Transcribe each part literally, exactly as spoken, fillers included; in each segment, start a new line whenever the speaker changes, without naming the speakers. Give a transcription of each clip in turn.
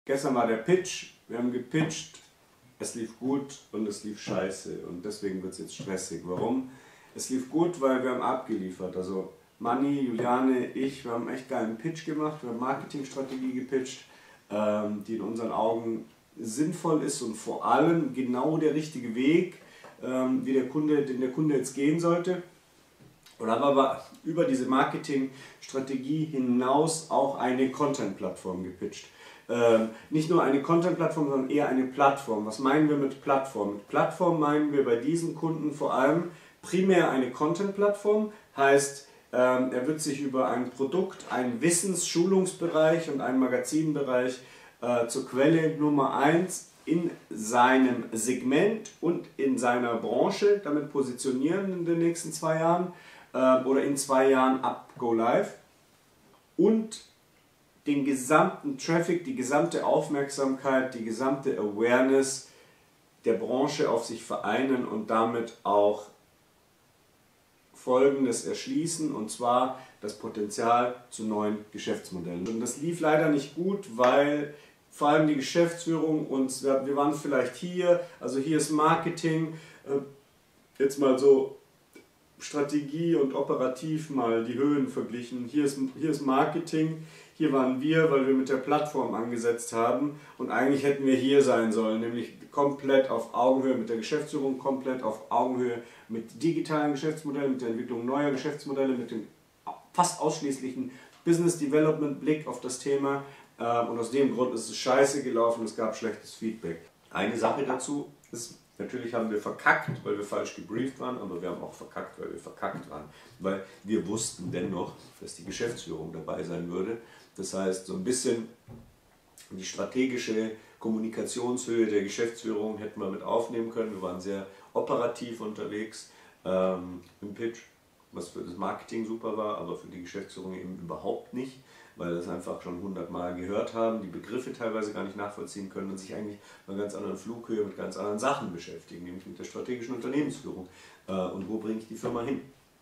Gestern war der Pitch, wir haben gepitcht, es lief gut und es lief scheiße und deswegen wird es jetzt stressig. Warum? Es lief gut, weil wir haben abgeliefert. Also Manni, Juliane, ich, wir haben echt geilen Pitch gemacht, wir haben Marketingstrategie gepitcht, ähm, die in unseren Augen sinnvoll ist und vor allem genau der richtige Weg, ähm, wie der Kunde, den der Kunde jetzt gehen sollte. Und haben aber über diese Marketingstrategie hinaus auch eine Content-Plattform gepitcht. Ähm, nicht nur eine Content-Plattform, sondern eher eine Plattform. Was meinen wir mit Plattform? Mit Plattform meinen wir bei diesen Kunden vor allem primär eine Content-Plattform, heißt, ähm, er wird sich über ein Produkt, einen Wissens-Schulungsbereich und einen Magazinbereich äh, zur Quelle Nummer eins in seinem Segment und in seiner Branche damit positionieren in den nächsten zwei Jahren äh, oder in zwei Jahren ab Go Live und den gesamten Traffic, die gesamte Aufmerksamkeit, die gesamte Awareness der Branche auf sich vereinen und damit auch Folgendes erschließen, und zwar das Potenzial zu neuen Geschäftsmodellen. Und das lief leider nicht gut, weil vor allem die Geschäftsführung uns, wir waren vielleicht hier, also hier ist Marketing, jetzt mal so Strategie und operativ mal die Höhen verglichen. Hier ist, hier ist Marketing, hier waren wir, weil wir mit der Plattform angesetzt haben und eigentlich hätten wir hier sein sollen, nämlich komplett auf Augenhöhe mit der Geschäftsführung, komplett auf Augenhöhe mit digitalen Geschäftsmodellen, mit der Entwicklung neuer Geschäftsmodelle, mit dem fast ausschließlichen Business Development Blick auf das Thema und aus dem Grund ist es scheiße gelaufen, es gab schlechtes Feedback. Eine Sache dazu ist, natürlich haben wir verkackt, weil wir falsch gebrieft waren, aber wir haben auch verkackt, weil wir verkackt waren. Weil wir wussten dennoch, dass die Geschäftsführung dabei sein würde. Das heißt, so ein bisschen die strategische Kommunikationshöhe der Geschäftsführung hätten wir mit aufnehmen können. Wir waren sehr operativ unterwegs ähm, im Pitch, was für das Marketing super war, aber für die Geschäftsführung eben überhaupt nicht, weil das einfach schon hundertmal gehört haben, die Begriffe teilweise gar nicht nachvollziehen können und sich eigentlich auf einer ganz anderen Flughöhe mit ganz anderen Sachen beschäftigen, nämlich mit der strategischen Unternehmensführung. Äh, und wo bringe ich die Firma hin?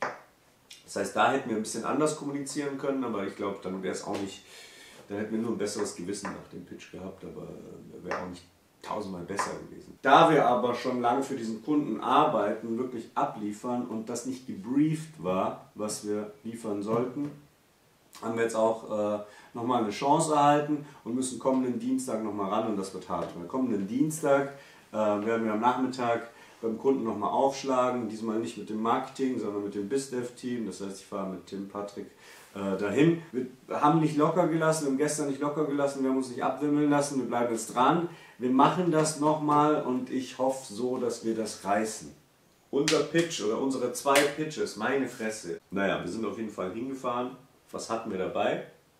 Das heißt, da hätten wir ein bisschen anders kommunizieren können, aber ich glaube, dann wäre es auch nicht, dann hätten wir nur ein besseres Gewissen nach dem Pitch gehabt, aber wäre auch nicht tausendmal besser gewesen. Da wir aber schon lange für diesen Kunden arbeiten, wirklich abliefern und das nicht gebrieft war, was wir liefern sollten, haben wir jetzt auch äh, nochmal eine Chance erhalten und müssen kommenden Dienstag nochmal ran und das wird hart. Weil kommenden Dienstag äh, werden wir am Nachmittag beim Kunden nochmal aufschlagen, diesmal nicht mit dem Marketing, sondern mit dem BizDev-Team, das heißt ich fahre mit Tim, Patrick äh, dahin. Wir haben nicht locker gelassen, wir haben gestern nicht locker gelassen, wir haben uns nicht abwimmeln lassen, wir bleiben jetzt dran. Wir machen das nochmal und ich hoffe so, dass wir das reißen. Unser Pitch oder unsere zwei Pitches, meine Fresse. Naja, wir sind auf jeden Fall hingefahren. Was hatten wir dabei?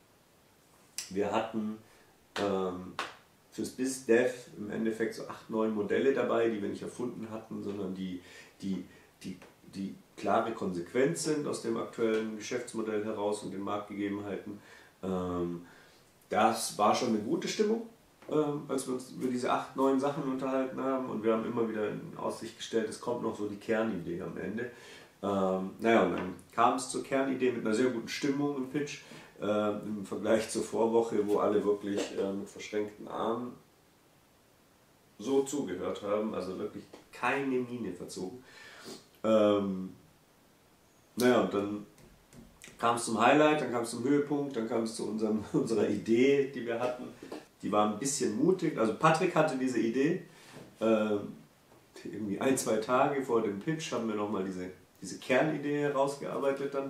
Wir hatten ähm, fürs BizDev im Endeffekt so acht, neun Modelle dabei, die wir nicht erfunden hatten, sondern die, die, die, die klare Konsequenz sind aus dem aktuellen Geschäftsmodell heraus und den Marktgegebenheiten. Ähm, das war schon eine gute Stimmung, ähm, als wir uns über diese acht, neun Sachen unterhalten haben und wir haben immer wieder in Aussicht gestellt, es kommt noch so die Kernidee am Ende. Ähm, naja, und dann kam es zur Kernidee mit einer sehr guten Stimmung im Pitch, äh, im Vergleich zur Vorwoche, wo alle wirklich äh, mit verschränkten Armen so zugehört haben, also wirklich keine Miene verzogen. Ähm, naja, und dann kam es zum Highlight, dann kam es zum Höhepunkt, dann kam es zu unserem, unserer Idee, die wir hatten. Die war ein bisschen mutig, also Patrick hatte diese Idee, äh, irgendwie ein, zwei Tage vor dem Pitch haben wir nochmal diese diese Kernidee herausgearbeitet dann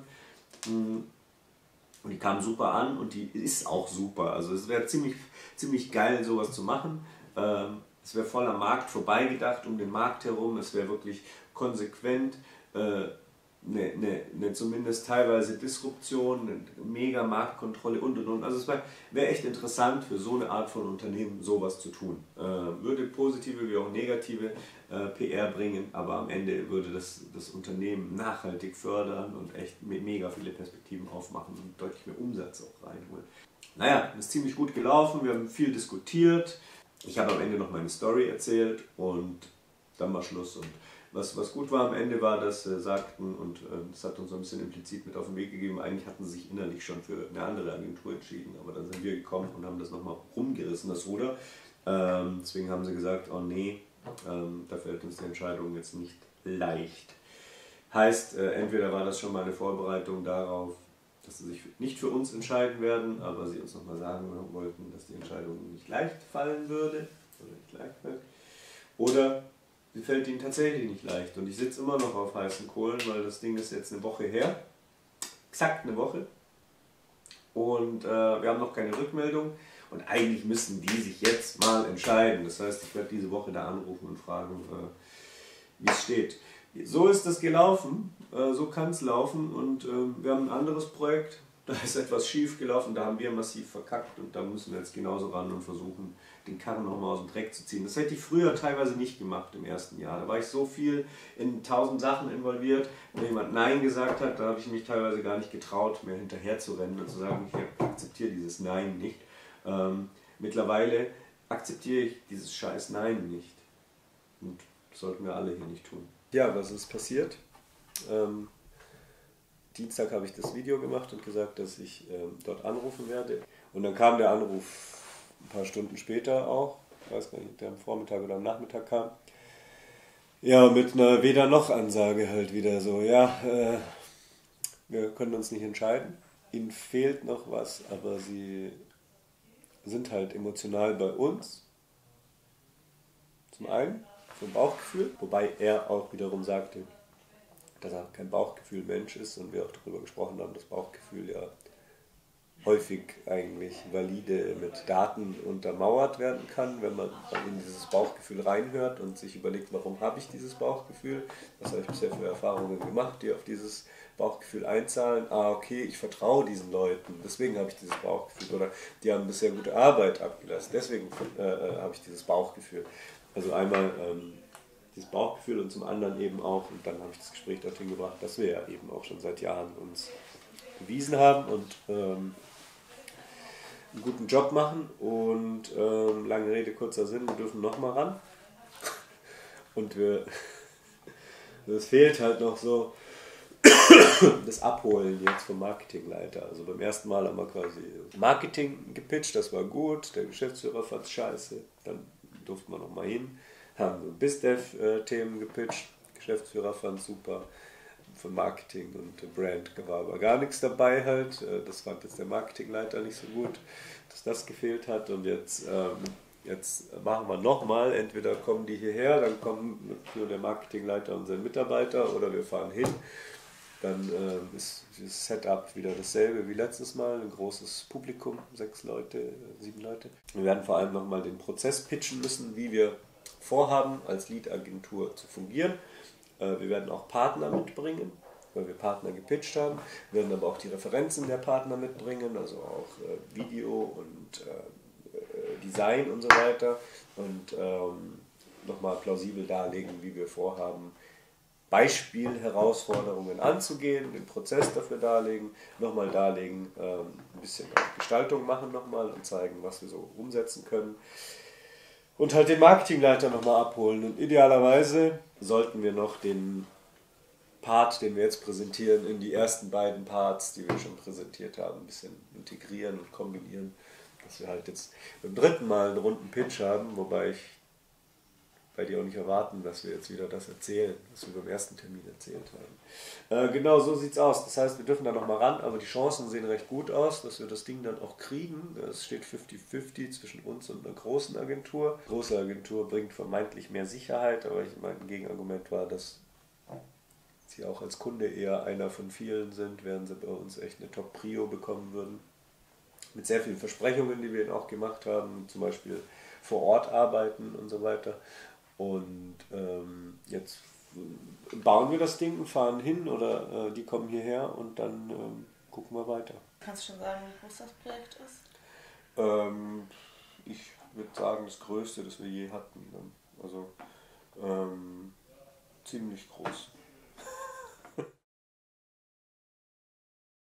und die kam super an und die ist auch super, also es wäre ziemlich, ziemlich geil sowas zu machen, es wäre voll am Markt vorbeigedacht, um den Markt herum, es wäre wirklich konsequent, eine, eine, eine zumindest teilweise Disruption, eine mega Marktkontrolle und und und. Also es wäre wär echt interessant für so eine Art von Unternehmen sowas zu tun. Äh, würde positive wie auch negative äh, P R bringen, aber am Ende würde das, das Unternehmen nachhaltig fördern und echt mega viele Perspektiven aufmachen und deutlich mehr Umsatz auch reinholen. Naja, das ist ziemlich gut gelaufen, wir haben viel diskutiert. Ich habe am Ende noch meine Story erzählt und dann war Schluss und Was, was gut war am Ende war, dass sie sagten, und äh, das hat uns so ein bisschen implizit mit auf den Weg gegeben, eigentlich hatten sie sich innerlich schon für eine andere Agentur entschieden, aber dann sind wir gekommen und haben das nochmal rumgerissen, das Ruder. Ähm, deswegen haben sie gesagt, oh nee, ähm, da fällt uns die Entscheidung jetzt nicht leicht. Heißt, äh, entweder war das schon mal eine Vorbereitung darauf, dass sie sich nicht für uns entscheiden werden, aber sie uns nochmal sagen wollten, dass die Entscheidung nicht leicht fallen würde, oder nicht leicht fällt. Oder sie fällt ihnen tatsächlich nicht leicht. Und ich sitze immer noch auf heißen Kohlen, weil das Ding ist jetzt eine Woche her. Exakt eine Woche. Und äh, wir haben noch keine Rückmeldung. Und eigentlich müssen die sich jetzt mal entscheiden. Das heißt, ich werde diese Woche da anrufen und fragen, äh, wie es steht. So ist es gelaufen, äh, so kann es laufen. Und äh, wir haben ein anderes Projekt. Da ist etwas schief gelaufen, da haben wir massiv verkackt. Und da müssen wir jetzt genauso ran und versuchen, den Karren nochmal aus dem Dreck zu ziehen. Das hätte ich früher teilweise nicht gemacht im ersten Jahr. Da war ich so viel in tausend Sachen involviert. Wenn jemand Nein gesagt hat, da habe ich mich teilweise gar nicht getraut, mehr hinterher zu rennen und zu sagen, ich akzeptiere dieses Nein nicht. Ähm, mittlerweile akzeptiere ich dieses scheiß Nein nicht. Und das sollten wir alle hier nicht tun. Ja, was ist passiert? Ähm, Dienstag habe ich das Video gemacht und gesagt, dass ich ähm, dort anrufen werde. Und dann kam der Anruf ein paar Stunden später auch, ich weiß gar nicht, ob der am Vormittag oder am Nachmittag kam. Ja, mit einer Weder-noch-Ansage halt wieder so, ja, äh, wir können uns nicht entscheiden. Ihnen fehlt noch was, aber sie sind halt emotional bei uns. Zum einen vom Bauchgefühl, wobei er auch wiederum sagte, dass er kein Bauchgefühl-Mensch ist und wir auch darüber gesprochen haben, dass Bauchgefühl ja häufig eigentlich valide mit Daten untermauert werden kann, wenn man in dieses Bauchgefühl reinhört und sich überlegt, warum habe ich dieses Bauchgefühl, was habe ich bisher für Erfahrungen gemacht, die auf dieses Bauchgefühl einzahlen, ah okay, ich vertraue diesen Leuten, deswegen habe ich dieses Bauchgefühl, oder die haben bisher gute Arbeit abgelassen, deswegen äh, habe ich dieses Bauchgefühl. Also einmal ähm, dieses Bauchgefühl und zum anderen eben auch, und dann habe ich das Gespräch dorthin gebracht, dass wir ja eben auch schon seit Jahren uns bewiesen haben und ähm, einen guten Job machen und ähm, lange Rede, kurzer Sinn, wir dürfen nochmal ran und wir, es fehlt halt noch so das Abholen jetzt vom Marketingleiter. Also beim ersten Mal haben wir quasi Marketing gepitcht, das war gut, der Geschäftsführer fand es scheiße, dann durften wir nochmal hin, haben so BizDev-Themen gepitcht, Geschäftsführer fand es super. Von Marketing und Brand war aber gar nichts dabei halt. Das fand jetzt der Marketingleiter nicht so gut, dass das gefehlt hat. Und jetzt, ähm, jetzt machen wir nochmal, entweder kommen die hierher, dann kommen nur der Marketingleiter und sein Mitarbeiter oder wir fahren hin. Dann ähm, ist das Setup wieder dasselbe wie letztes Mal, ein großes Publikum, sechs Leute, sieben Leute. Wir werden vor allem nochmal den Prozess pitchen müssen, wie wir vorhaben, als Lead-Agentur zu fungieren. Wir werden auch Partner mitbringen, weil wir Partner gepitcht haben. Wir werden aber auch die Referenzen der Partner mitbringen, also auch äh, Video und äh, Design und so weiter. Und ähm, nochmal plausibel darlegen, wie wir vorhaben, Beispielherausforderungen anzugehen, den Prozess dafür darlegen, nochmal darlegen, ähm, ein bisschen auch Gestaltung machen nochmal und zeigen, was wir so umsetzen können. Und halt den Marketingleiter nochmal abholen. Und idealerweise sollten wir noch den Part, den wir jetzt präsentieren, in die ersten beiden Parts, die wir schon präsentiert haben, ein bisschen integrieren und kombinieren. Dass wir halt jetzt beim dritten Mal einen runden Pitch haben, wobei ich bei dir auch nicht erwarten, dass wir jetzt wieder das erzählen, was wir beim ersten Termin erzählt haben. Äh, genau, so sieht's aus. Das heißt, wir dürfen da nochmal ran, aber die Chancen sehen recht gut aus, dass wir das Ding dann auch kriegen. Es steht fünfzig fünfzig zwischen uns und einer großen Agentur. Die große Agentur bringt vermeintlich mehr Sicherheit, aber ich mein Gegenargument war, dass sie auch als Kunde eher einer von vielen sind, während sie bei uns echt eine Top-Prio bekommen würden. Mit sehr vielen Versprechungen, die wir ihnen auch gemacht haben, zum Beispiel vor Ort arbeiten und so weiter. Und ähm, jetzt bauen wir das Ding und fahren hin oder äh, die kommen hierher und dann ähm, gucken wir weiter.
Kannst du schon sagen, wie groß das Projekt ist?
Ähm, ich würde sagen, das größte, das wir je hatten. Also ähm, ziemlich groß.